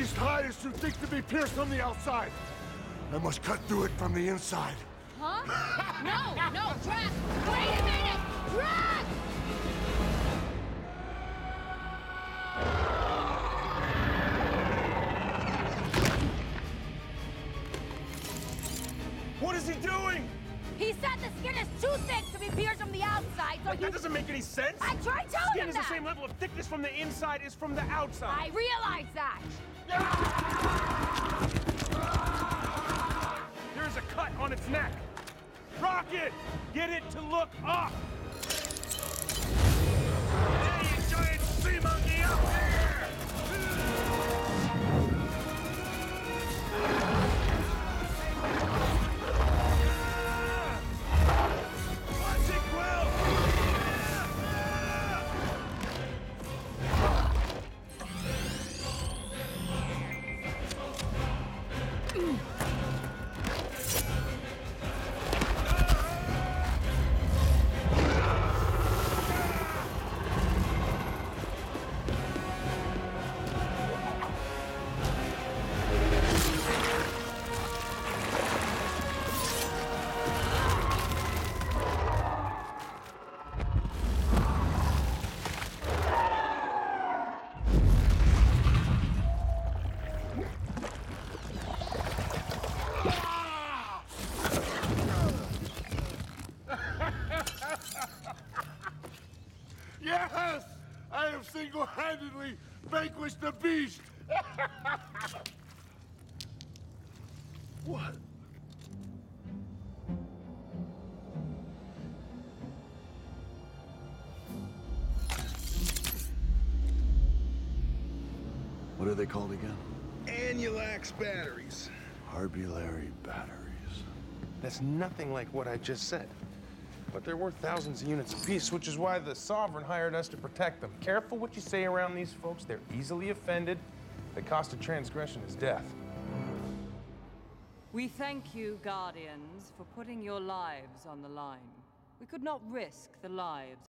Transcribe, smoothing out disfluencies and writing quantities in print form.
beast hide is too thick to be pierced from the outside. I must cut through it from the inside. Huh? No, Drax! Wait a minute! Drax! What is he doing? He said the skin is too thick to be pierced from the outside, so That doesn't make any sense. I tried telling Skin him is that! the same level of thickness from the inside as from the outside. I realize that! There's a cut on its neck. Rocket, get it to look up. Hey, you giant sea monkey up there! Watch it, Quill! Yes! I have single-handedly vanquished the beast! What? What are they called again? Annulax batteries. Harbulary batteries. That's nothing like what I just said. But they're worth thousands of units apiece, which is why the Sovereign hired us to protect them. Careful what you say around these folks. They're easily offended. The cost of transgression is death. We thank you, Guardians, for putting your lives on the line. We could not risk the lives